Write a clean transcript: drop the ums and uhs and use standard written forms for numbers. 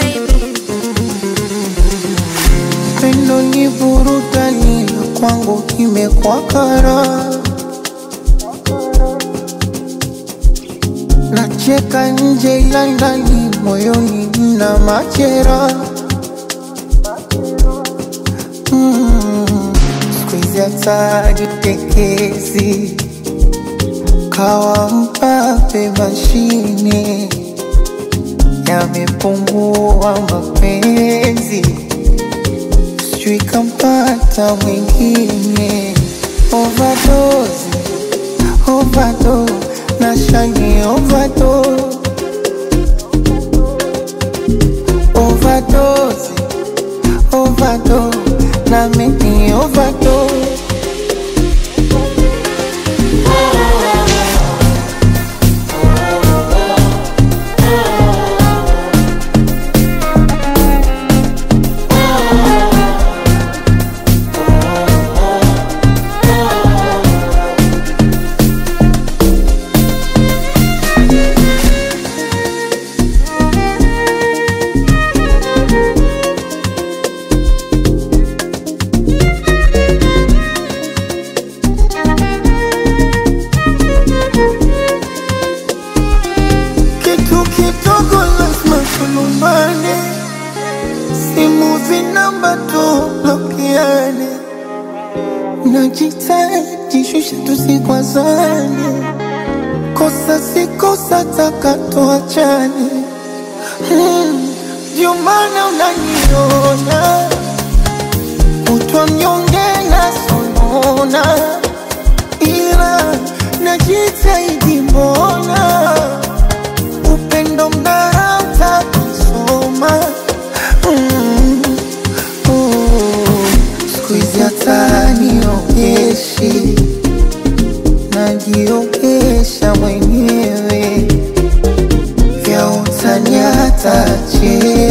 Pendo ni burudani kwangu kimekuwa kara. Nacheka nje ila ndani moyoni mna machera. Squeeze hata jitekezi kawa mpape mashine. Yamepungua mapenzi sijui kampata mwingine. Overdose, overdose, nashani overdose. Overdose, overdose, na mimi overdose. Simu zinamba tu blokiane. Najitaji shusha tusikwazane. Kosa si kosa taka tuachane. Ndio maana unaniona kutwa mnyonge na sonona. Ila najitahidi mbona upendo mnarauta kusoma. Squeeze hata niogeshi, najiogesha mwenyewe. Vya utani hata che